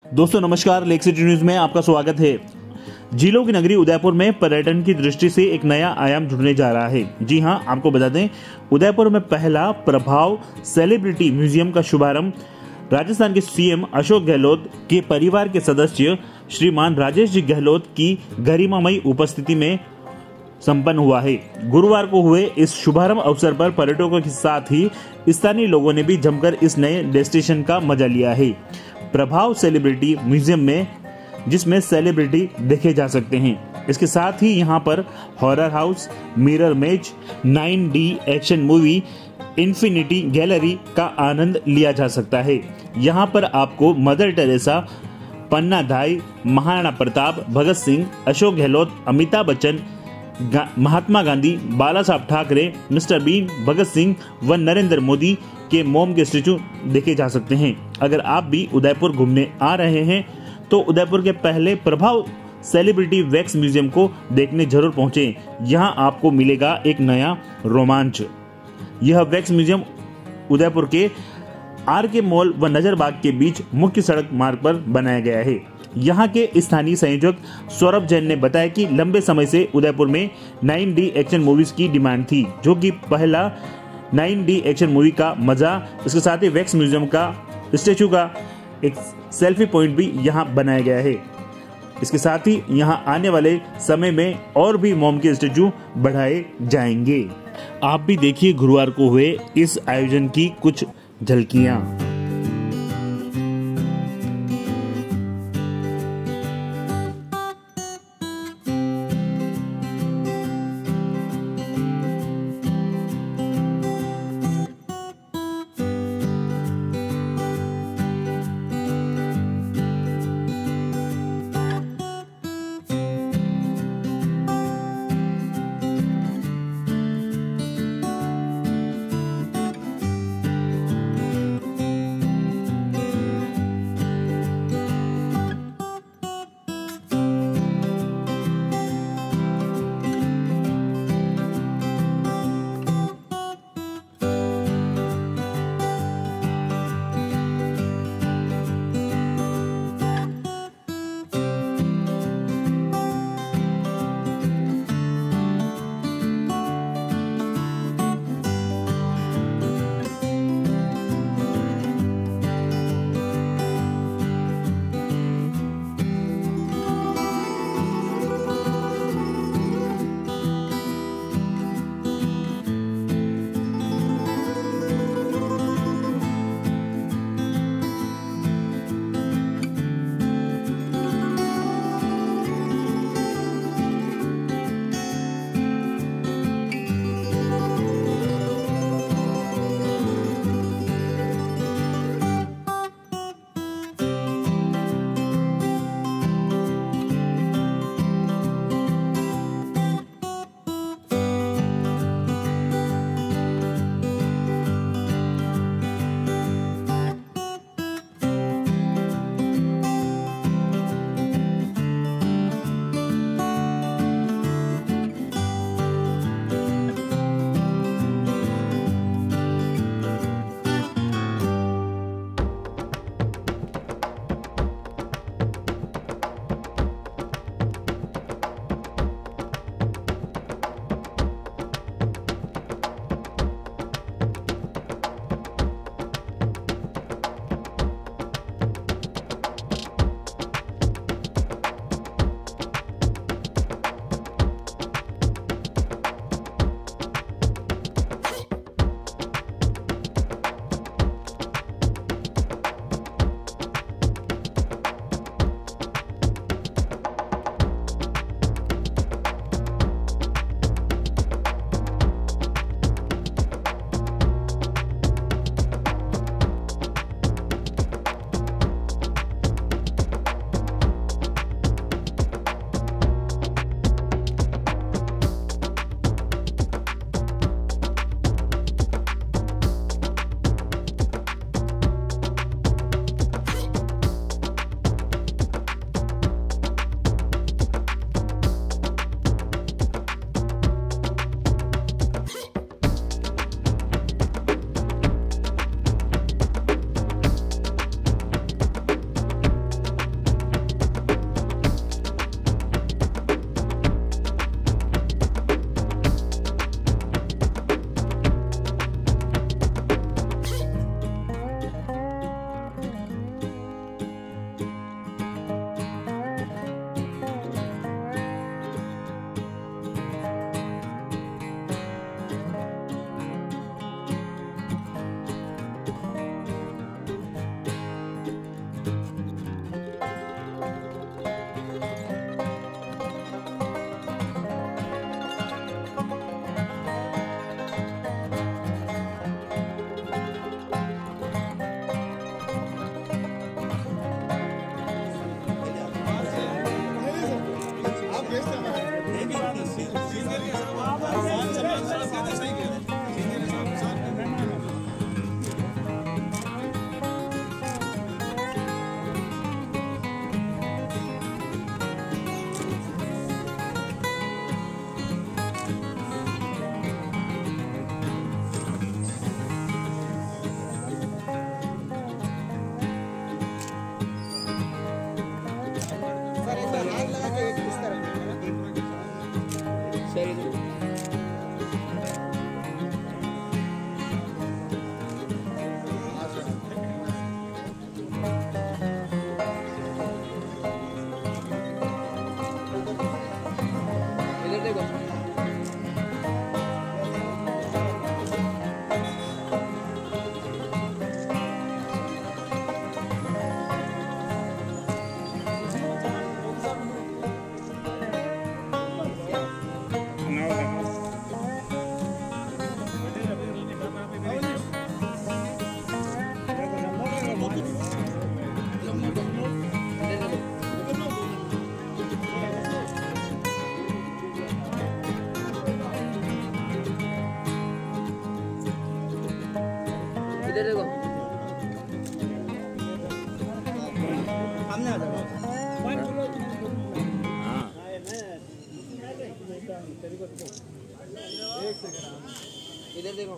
दोस्तों नमस्कार, lake city news में आपका स्वागत है। झीलों की नगरी उदयपुर में पर्यटन की दृष्टि से एक नया आयाम जुड़ने जा रहा है। जी हां, आपको बता दें, उदयपुर में पहला प्रभाव सेलिब्रिटी म्यूजियम का शुभारंभ राजस्थान के सीएम अशोक गहलोत के परिवार के सदस्य श्रीमान राजेश जी गहलोत की गरिमामयी उपस्थिति में संपन्न हुआ है। गुरुवार को हुए इस शुभारंभ अवसर पर पर्यटकों के साथ ही स्थानीय लोगों ने भी जमकर इस नए डेस्टिनेशन का मजा लिया है। प्रभाव सेलिब्रिटी म्यूजियम में जिसमें सेलिब्रिटी देखे जा सकते हैं। इसके साथ ही यहाँ पर हॉरर हाउस, मिरर मेज, 9D action movie, infinity gallery का आनंद लिया जा सकता है। यहाँ पर आपको मदर टेरेसा, पन्ना धाई, महाराणा प्रताप, भगत सिंह, अशोक गहलोत, अमिताभ बच्चन, महात्मा गांधी, बाला साहब ठाकरे, मिस्टर बीन, भगत सिंह व नरेंद्र मोदी के मोम के स्टेचू देखे जा सकते हैं। अगर आप भी उदयपुर घूमने आ रहे हैं तो उदयपुर के पहले प्रभाव सेलिब्रिटी वैक्स म्यूजियम को देखने जरूर पहुंचे। यहां आपको मिलेगा एक नया रोमांच। यह वैक्स म्यूजियम उदयपुर के आरके मॉल व नजरबाग के बीच मुख्य सड़क मार्ग पर बनाया गया है। यहाँ के स्थानीय संयोजक सौरभ जैन ने बताया कि लंबे समय से उदयपुर में 9D एक्शन मूवीज की डिमांड थी, जो कि पहला 9D एक्शन मूवी का मजा, इसके साथ ही वैक्स म्यूजियम का स्टेचू का एक सेल्फी पॉइंट भी यहाँ बनाया गया है। इसके साथ ही यहाँ आने वाले समय में और भी मोम के स्टेचू बढ़ाए जाएंगे। आप भी देखिए गुरुवार को हुए इस आयोजन की कुछ झलकियां। इधर देखो सामने आ जाओ। इधर देखो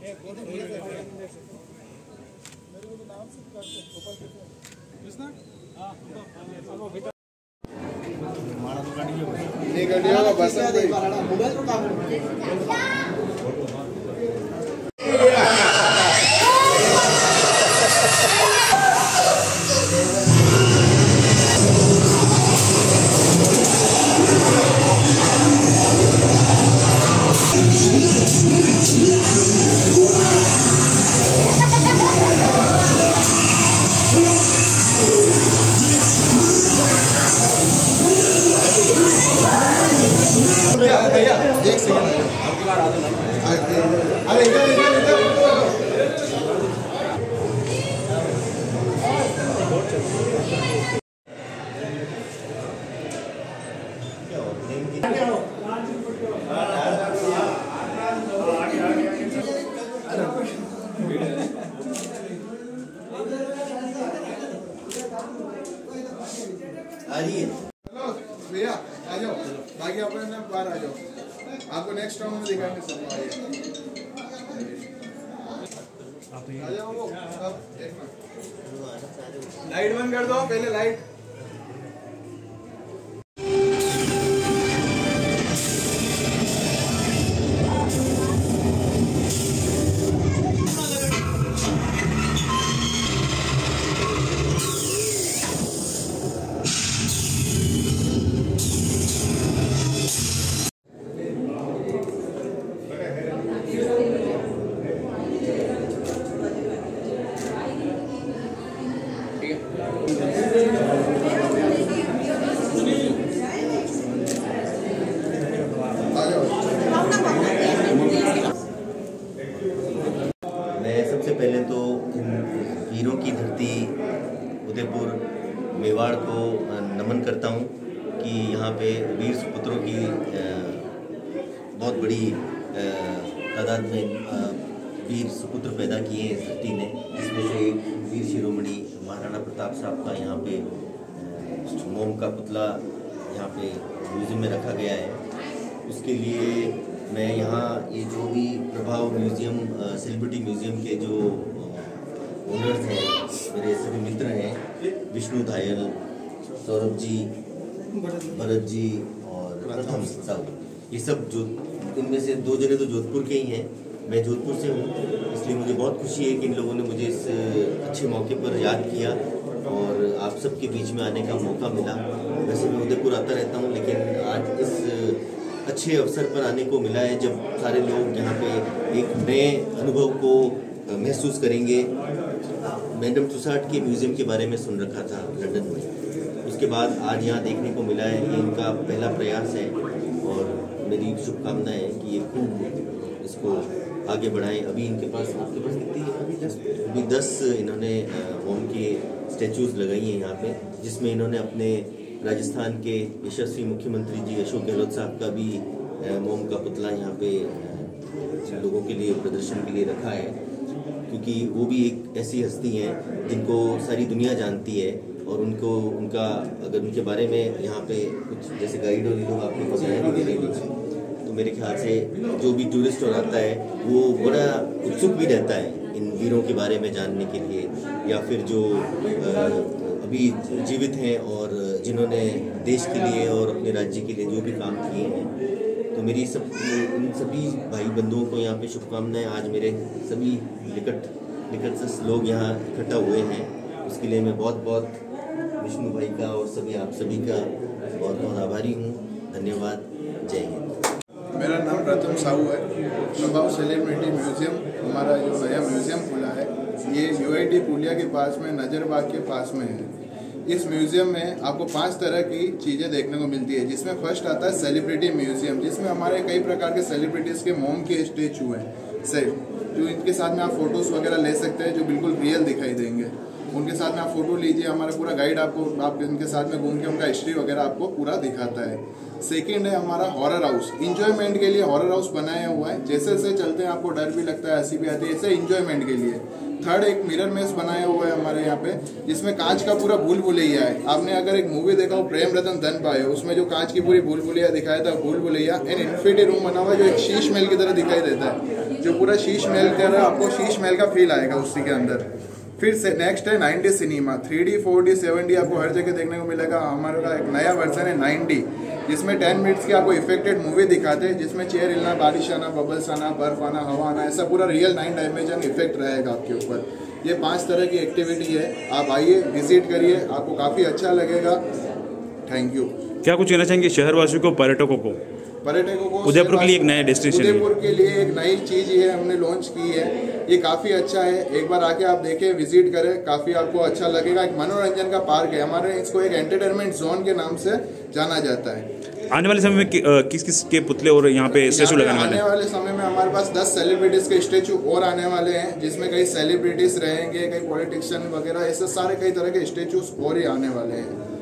नहीं गाड़ी होगा बस मोबाइल तो काम भैया एक सेकंड अरे भैया आ जाओ बाकी अपने बाहर आ जाओ आपको नेक्स्ट राउंड में दिखाएंगे सब आ जाओ वो सब देखना लाइट बंद कर दो पहले लाइट मैं सबसे पहले तो इन वीरों की धरती उदयपुर मेवाड़ को नमन करता हूँ कि यहाँ पे वीर सुपुत्रों की बहुत बड़ी तादाद में वीर सुपुत्र पैदा किए हैं इस धरती ने, जिसमें से एक वीर शिरोमणि महाराणा प्रताप साहब का यहाँ पे मोम का पुतला यहाँ पे म्यूज़ियम में रखा गया है। उसके लिए मैं यहाँ ये जो भी प्रभाव म्यूज़ियम सेलिब्रिटी म्यूज़ियम के जो ओनर्स हैं, मेरे सभी मित्र हैं, विष्णु धायल, सौरभ जी, भरत जी और प्रथम साहब, ये सब जो इनमें से 2 जने तो जोधपुर के ही हैं, मैं जोधपुर से हूँ, इसलिए मुझे बहुत खुशी है कि इन लोगों ने मुझे इस अच्छे मौके पर याद किया और आप सबके बीच में आने का मौका मिला। वैसे मैं उदयपुर आता रहता हूँ, लेकिन आज इस अच्छे अवसर पर आने को मिला है जब सारे लोग यहाँ पे एक नए अनुभव को महसूस करेंगे। मैडम तुसाड के म्यूज़ियम के बारे में सुन रखा था लंदन में, उसके बाद आज यहाँ देखने को मिला है। ये इनका पहला प्रयास है और मेरी शुभकामनाएं है कि ये खूब इसको आगे बढ़ाएं। अभी इनके पास, आपके पास कितनी है? अभी 10 इन्होंने मोम के स्टैचूज़ लगाई हैं यहाँ पे, जिसमें इन्होंने अपने राजस्थान के यशस्वी मुख्यमंत्री जी अशोक गहलोत साहब का भी मोम का पुतला यहाँ पे लोगों के लिए प्रदर्शन के लिए रखा है, क्योंकि वो भी एक ऐसी हस्ती हैं जिनको सारी दुनिया जानती है और उनको उनका अगर उनके बारे में यहाँ पे कुछ जैसे गाइड और ये लोग आपको बताया नहीं दे रहे, तो मेरे ख्याल से जो भी टूरिस्ट और आता है वो बड़ा उत्सुक भी रहता है इन वीरों के बारे में जानने के लिए, या फिर जो अभी जीवित हैं और जिन्होंने देश के लिए और अपने राज्य के लिए जो भी काम किए हैं। तो मेरी इन सभी भाई बंधुओं को यहाँ पे शुभकामनाएं। आज मेरे सभी निकटस्थ लोग यहाँ इकट्ठा हुए हैं, उसके लिए मैं बहुत बहुत विष्णु भाई का और सभी आप सभी का बहुत बहुत आभारी हूँ। धन्यवाद। जय हिंद। मेरा नाम प्रथम साहू है। प्रभाव सेलिब्रिटी म्यूज़ियम हमारा जो नया म्यूज़ियम खुला है, ये UIT पुलिया के पास में नजरबाग के पास में है। इस म्यूज़ियम में आपको 5 तरह की चीज़ें देखने को मिलती है, जिसमें फर्स्ट आता है सेलिब्रिटी म्यूज़ियम, जिसमें हमारे कई प्रकार के सेलिब्रिटीज़ के मोम के स्टैचू हैं जो इनके साथ में आप फोटोज़ वगैरह ले सकते हैं, जो बिल्कुल रियल दिखाई देंगे। उनके साथ में आप फोटो लीजिए, हमारा पूरा गाइड आपको आप इनके साथ में घूम के उनका हिस्ट्री वगैरह आपको पूरा दिखाता है। सेकेंड है हमारा हॉरर हाउस। इंजॉयमेंट के लिए हॉरर हाउस बनाया हुआ है, जैसे जैसे चलते हैं आपको डर भी लगता है, हंसी भी आती है, ऐसे इंजॉयमेंट के लिए। थर्ड एक मिरर मेस बनाया हुआ है हमारे यहाँ पे, जिसमें कांच का पूरा भूल भुलैया है। आपने अगर एक मूवी देखा हो प्रेम रतन धन पाए, उसमें जो कांच की पूरी भूल भुलैया दिखाया था, भूल भुलैया एंड इन्फिनिटी रूम बना हुआ है जो एक शीश महल की तरह दिखाई देता है, जो पूरा शीश महल की तरह आपको शीश महल का फील आएगा उसी के अंदर। फिर से नेक्स्ट है 9D cinema, 3D 4D 7D आपको हर जगह देखने को मिलेगा। हमारा एक नया वर्जन है 9D, जिसमें 10 मिनट्स की आपको इफेक्टेड मूवी दिखाते हैं, जिसमें चेयर हिलना, बारिश आना, बबल्स आना, बर्फ आना, हवा आना, ऐसा पूरा रियल 9 डायमेंशन इफेक्ट रहेगा आपके ऊपर। ये 5 तरह की एक्टिविटी है, आप आइए विजिट करिए, आपको काफ़ी अच्छा लगेगा। Thank you. क्या कुछ कहना चाहेंगे शहरवासियों को, पर्यटकों को उदयपुर के लिए एक नया डेस्टिनेशन? उदयपुर के लिए एक नई चीज ये हमने लॉन्च की है, ये काफी अच्छा है। एक बार आके आप देखें, विजिट करें, काफी आपको अच्छा लगेगा। एक मनोरंजन का पार्क है हमारे, इसको एक एंटरटेनमेंट जोन के नाम से जाना जाता है। आने वाले समय में किस किस के पुतले और यहाँ पे स्टेचू लगाने वाले हैं? आने वाले समय में हमारे पास 10 सेलिब्रिटीज के स्टेचू और आने वाले हैं, जिसमें कई सेलिब्रिटीज रहेंगे, कई पॉलिटिशियन वगैरह, ऐसे सारे कई तरह के स्टेचूज और ही आने वाले हैं।